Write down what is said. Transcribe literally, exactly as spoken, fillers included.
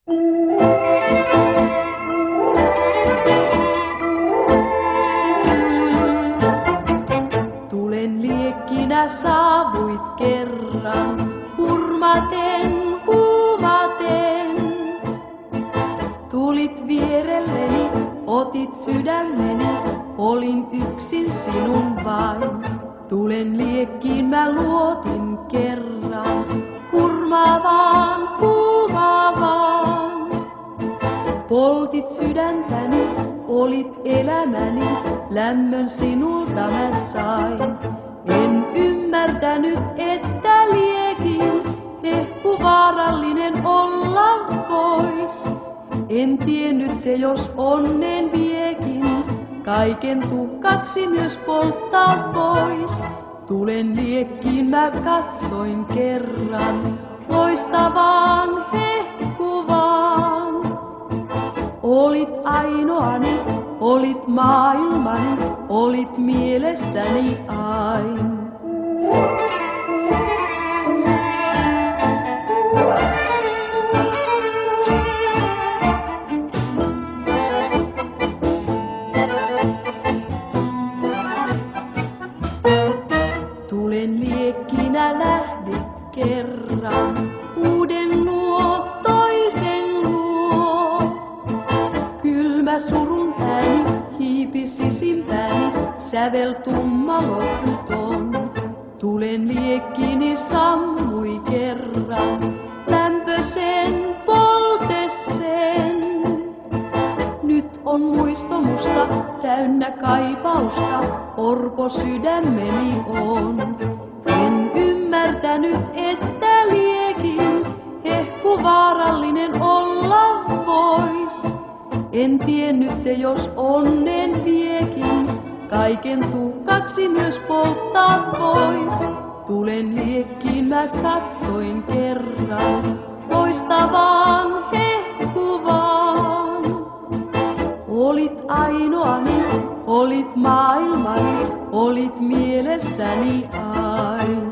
Tulen liekkinä saavuit kerran, hurmaten, huumaten. Tulit vierelleni, otit sydämeni, olin yksin sinun vain. Tulen liekkiin mä luotin kerran, hurmaavaan, huumaavaan. Poltit sydäntäni, olit elämäni, lämmön sinulta mä sain. En ymmärtänyt, että liekin hehku vaarallinen olla vois. En tiennyt se, jos onnen viekin, kaiken tuhkaksi myös polttaa vois. Tulen liekkiin mä katsoin kerran, loistavaan hehkuvaan. Olit ainoani, olit maailmani, olit mielessäni aina. Tulen liekkinä lähdit kerran, uuden luo, toisen luo. Kylmä surun ääni hiipi sisimpääni, sävel tumma lohduton. Tulen liekkini sammui kerran, lämpösen poltesen. Nyt on muisto musta, täynnä kaipausta, orpo sydämeni on. En ymmärtänyt, että liekin hehku vaarallinen olla vois. En tiennyt se, jos onnen viekin, kaiken tuhkaksi myös polttaa vois. Tulen liekkiin mä katsoin kerran, loistavaan hehkuvaan. Olit ainoani, olit maailmani, olit mielessäni aina.